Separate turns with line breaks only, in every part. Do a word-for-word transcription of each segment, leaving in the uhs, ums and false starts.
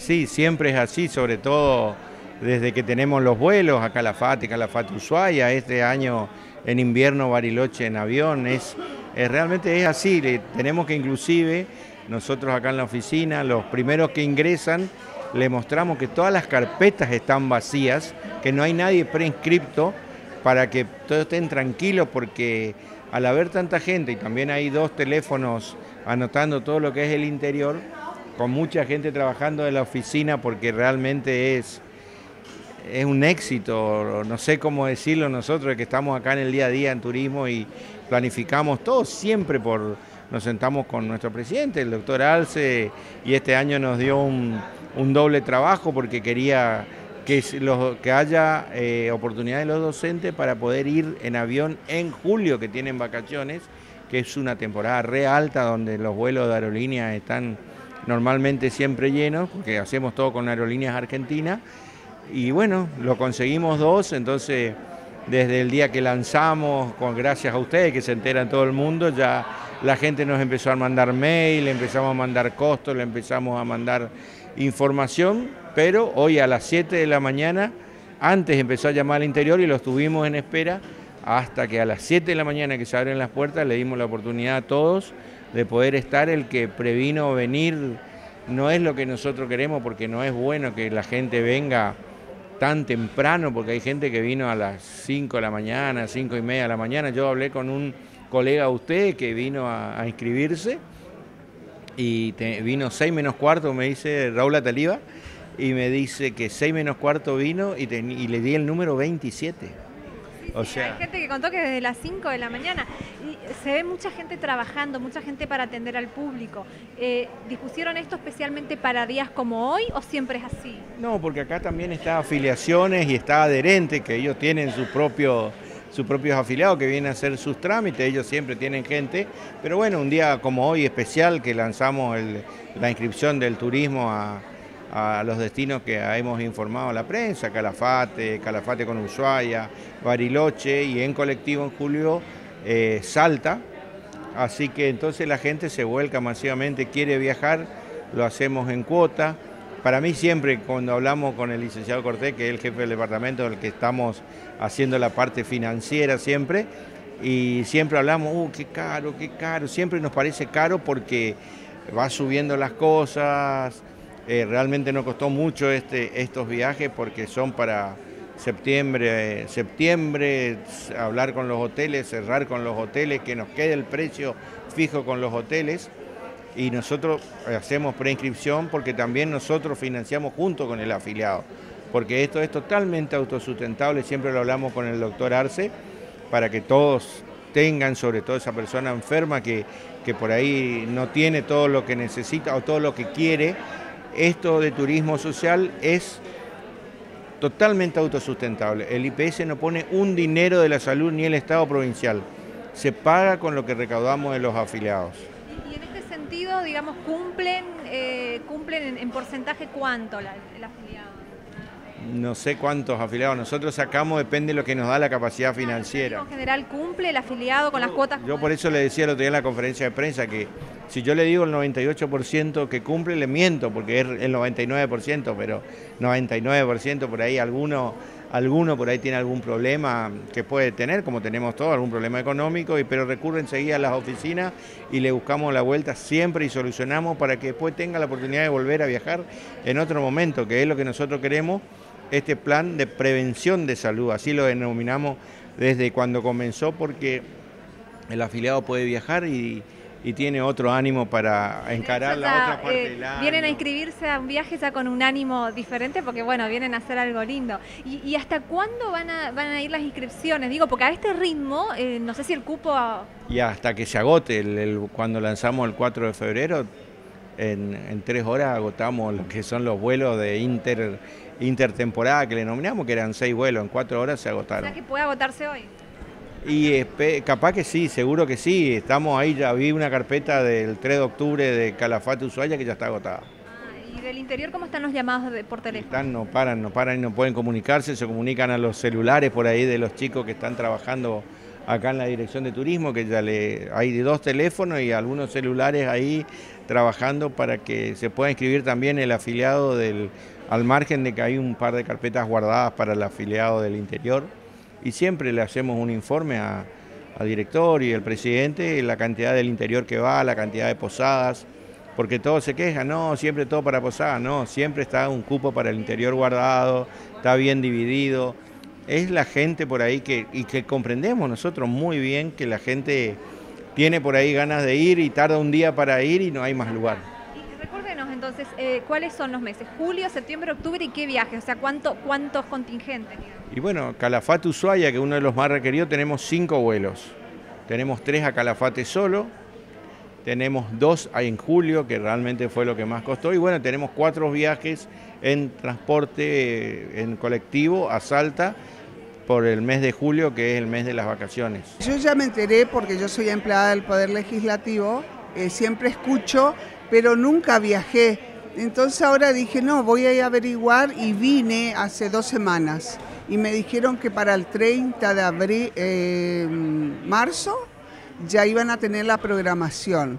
Sí, siempre es así, sobre todo desde que tenemos los vuelos a Calafate, Calafate Ushuaia, este año en invierno Bariloche en avión, es, es realmente es así, le, tenemos que inclusive nosotros acá en la oficina, los primeros que ingresan, le mostramos que todas las carpetas están vacías, que no hay nadie preinscripto, para que todos estén tranquilos, porque al haber tanta gente y también hay dos teléfonos anotando todo lo que es el interior, con mucha gente trabajando en la oficina, porque realmente es, es un éxito, no sé cómo decirlo nosotros que estamos acá en el día a día en turismo y planificamos todo siempre por, nos sentamos con nuestro presidente, el doctor Arce, y este año nos dio un, un doble trabajo porque quería que, los, que haya eh, oportunidad de los docentes para poder ir en avión en julio, que tienen vacaciones, que es una temporada re alta donde los vuelos de aerolíneas están normalmente siempre llenos, porque hacemos todo con Aerolíneas Argentinas, y bueno, lo conseguimos dos, entonces desde el día que lanzamos, con gracias a ustedes que se enteran todo el mundo, ya la gente nos empezó a mandar mail, empezamos a mandar costos, le empezamos a mandar información, pero hoy a las siete de la mañana, antes empezó a llamar al interior y los tuvimos en espera, hasta que a las siete de la mañana que se abren las puertas le dimos la oportunidad a todos de poder estar. El que previno venir no es lo que nosotros queremos, porque no es bueno que la gente venga tan temprano, porque hay gente que vino a las cinco de la mañana, cinco y media de la mañana. Yo hablé con un colega de usted que vino a, a inscribirse y te, vino seis menos cuarto, me dice Raúl Ataliba, y me dice que seis menos cuarto vino y, te, y le di el número veintisiete.
O sea, hay gente que contó que desde las cinco de la mañana y se ve mucha gente trabajando, mucha gente para atender al público. Eh, ¿Dispusieron esto especialmente para días como hoy o siempre es así?
No, porque acá también está afiliaciones y está adherente, que ellos tienen sus propios, sus propios afiliados que vienen a hacer sus trámites, ellos siempre tienen gente, pero bueno, un día como hoy especial que lanzamos el, la inscripción del turismo a... a los destinos que hemos informado a la prensa, Calafate, Calafate con Ushuaia, Bariloche y en colectivo en julio eh, Salta, así que entonces la gente se vuelca masivamente, quiere viajar, lo hacemos en cuota. Para mí siempre cuando hablamos con el licenciado Cortés, que es el jefe del departamento, el que estamos haciendo la parte financiera siempre, y siempre hablamos, uh, qué caro, qué caro, siempre nos parece caro porque va subiendo las cosas. Eh, realmente nos costó mucho este, estos viajes porque son para septiembre, eh, septiembre, hablar con los hoteles, cerrar con los hoteles, que nos quede el precio fijo con los hoteles, y nosotros hacemos preinscripción porque también nosotros financiamos junto con el afiliado, porque esto es totalmente autosustentable, siempre lo hablamos con el doctor Arce, para que todos tengan, sobre todo esa persona enferma que, que por ahí no tiene todo lo que necesita o todo lo que quiere. Esto de turismo social es totalmente autosustentable. El I P S no pone un dinero de la salud ni el Estado provincial. Se paga con lo que recaudamos de los afiliados.
Y en este sentido, digamos, cumplen, eh, cumplen en, en porcentaje cuánto la, el afiliado.
No sé cuántos afiliados nosotros sacamos, depende de lo que nos da la capacidad financiera.
¿En general cumple el afiliado con las cuotas?
Yo por eso le decía el otro día en la conferencia de prensa que si yo le digo el noventa y ocho por ciento que cumple, le miento, porque es el noventa y nueve por ciento, pero noventa y nueve por ciento por ahí alguno, alguno por ahí tiene algún problema que puede tener, como tenemos todos, algún problema económico, y pero recurre enseguida a las oficinas y le buscamos la vuelta siempre y solucionamos para que después tenga la oportunidad de volver a viajar en otro momento, que es lo que nosotros queremos. Este plan de prevención de salud, así lo denominamos desde cuando comenzó, porque el afiliado puede viajar y, y tiene otro ánimo para encarar la otra parte
eh,
del año.
Vienen a inscribirse a un viaje ya con un ánimo diferente, porque bueno, vienen a hacer algo lindo. ¿Y, y hasta cuándo van a, van a ir las inscripciones? Digo, porque a este ritmo, eh, no sé si el cupo... A...
Y hasta que se agote, el, el, cuando lanzamos el cuatro de febrero, en, en tres horas agotamos lo que son los vuelos de inter... intertemporada que le nominamos, que eran seis vuelos, en cuatro horas se agotaron.
O sea que puede agotarse hoy.
Y capaz que sí, seguro que sí, estamos ahí, ya vi una carpeta del tres de octubre de Calafate Ushuaia que ya está agotada.
Ah, ¿y del interior cómo están los llamados de, por teléfono?
Están, no paran, no paran y no pueden comunicarse, se comunican a los celulares por ahí de los chicos que están trabajando acá en la Dirección de Turismo, que ya le hay dos teléfonos y algunos celulares ahí trabajando para que se pueda inscribir también el afiliado del, al margen de que hay un par de carpetas guardadas para el afiliado del interior. Y siempre le hacemos un informe a, al director y al presidente, la cantidad del interior que va, la cantidad de posadas, porque todos se quejan, no, siempre todo para posadas, no, siempre está un cupo para el interior guardado, está bien dividido. Es la gente por ahí que, y que comprendemos nosotros muy bien que la gente tiene por ahí ganas de ir y tarda un día para ir y no hay más lugar.
Y recuérdenos entonces, eh, ¿cuáles son los meses? Julio, septiembre, octubre y qué viajes, o sea, ¿cuánto, cuántos contingentes?
Y bueno, Calafate Ushuaia, que es uno de los más requeridos, tenemos cinco vuelos. Tenemos tres a Calafate solo, tenemos dos en julio, que realmente fue lo que más costó, y bueno, tenemos cuatro viajes en transporte, en colectivo, a Salta, por el mes de julio, que es el mes de las vacaciones.
Yo ya me enteré porque yo soy empleada del Poder Legislativo, eh, siempre escucho, pero nunca viajé. Entonces ahora dije, no, voy a ir a averiguar y vine hace dos semanas. Y me dijeron que para el treinta de abril, eh, marzo, ya iban a tener la programación.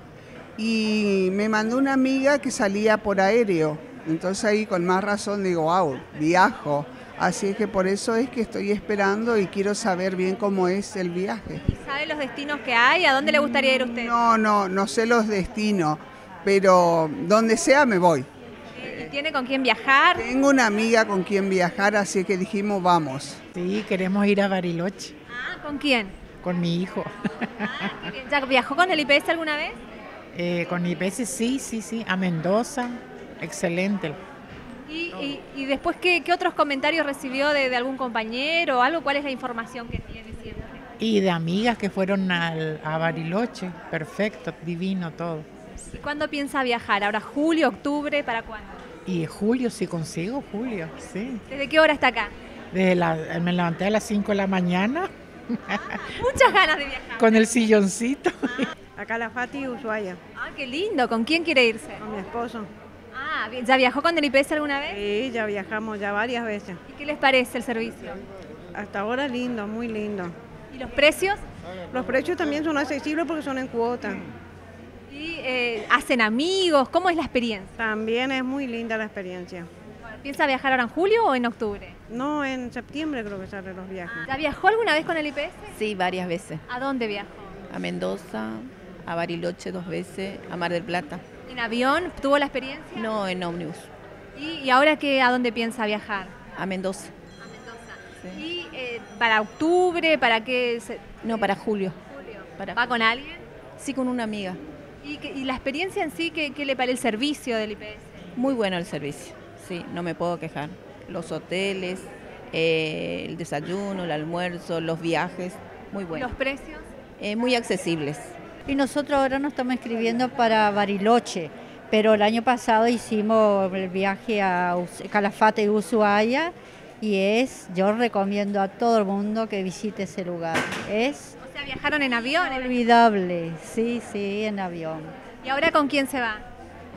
Y me mandó una amiga que salía por aéreo. Entonces ahí con más razón digo, wow, viajo. Así que por eso es que estoy esperando y quiero saber bien cómo es el viaje.
¿Y sabe los destinos que hay? ¿A dónde le gustaría ir usted?
No, no, no sé los destinos, pero donde sea me voy.
¿Y tiene con quién viajar?
Tengo una amiga con quien viajar, así que dijimos vamos.
Sí, queremos ir a Bariloche.
Ah, ¿con quién?
Con mi hijo.
Ah, qué bien. ¿Ya viajó con el I P S alguna vez?
Eh, con I P S sí, sí, sí. A Mendoza, excelente.
¿Y, y, y después ¿qué, qué otros comentarios recibió de, de algún compañero o algo? ¿Cuál es la información que tiene siempre?
Y de amigas que fueron al, a Bariloche. Perfecto, divino todo.
¿Y cuándo piensa viajar? ¿Ahora julio, octubre? ¿Para cuándo?
Y julio, si consigo, julio, sí.
¿Desde qué hora está acá?
Desde la, me levanté a las cinco de la mañana.
Muchas ganas de viajar.
Con el silloncito.
A Calafate, Ushuaia.
Ah, qué lindo. ¿Con quién quiere irse?
Con mi esposo.
Ah, bien. ¿Ya viajó con el I P S alguna vez?
Sí, ya viajamos ya varias veces.
¿Y qué les parece el servicio?
Hasta ahora lindo, muy lindo.
¿Y los precios?
Los precios también son accesibles porque son en cuota.
¿Y eh, hacen amigos? ¿Cómo es la experiencia?
También es muy linda la experiencia.
Bueno, ¿piensa viajar ahora en julio o en octubre?
No, en septiembre creo que salen los viajes.
¿Ya viajó alguna vez con el I P S?
Sí, varias veces.
¿A dónde viajó?
A Mendoza, a Bariloche dos veces, a Mar del Plata.
¿En avión? ¿Tuvo la experiencia?
No, en ómnibus.
¿Y, y ahora qué, a dónde piensa viajar?
A Mendoza.
A Mendoza.
Sí.
¿Y eh, para octubre? ¿Para qué? Se,
No, para julio.
julio.
Para
¿Va con alguien?
Sí, con una amiga.
¿Y, qué- y la experiencia en sí, qué, qué le parece el servicio del I P S?
Muy bueno el servicio. Sí, no me puedo quejar. Los hoteles, eh, el desayuno, el almuerzo, los viajes, muy bueno.
¿Los precios?
Eh, muy accesibles.
Y nosotros ahora nos estamos inscribiendo para Bariloche, pero el año pasado hicimos el viaje a Us- Calafate y Ushuaia y es, yo recomiendo a todo el mundo que visite ese lugar. Es
O sea, viajaron en avión. en-
inolvidable, sí, sí, en avión.
¿Y ahora con quién se va?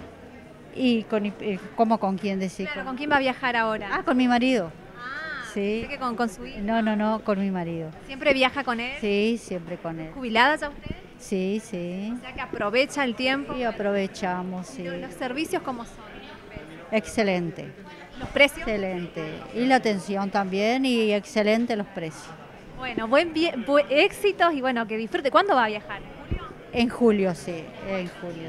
¿Y con, eh, cómo con quién decir?
Claro, ¿con quién va a viajar ahora?
Ah, con mi marido.
Ah,
Sí.
pensé que con, con su hijo.
No, no, no, con mi marido.
¿Siempre viaja con él?
Sí, siempre con él.
¿Jubilada ya usted?
Sí, sí.
O sea que aprovecha el tiempo.
Y aprovechamos, sí.
¿Y lo- los servicios cómo son?
Excelente.
¿Los precios?
Excelente. Y la atención también y excelente los precios.
Bueno, buen vie- bu- éxitos y bueno, que disfrute. ¿Cuándo va a viajar? ¿En julio?
En julio, sí, en julio.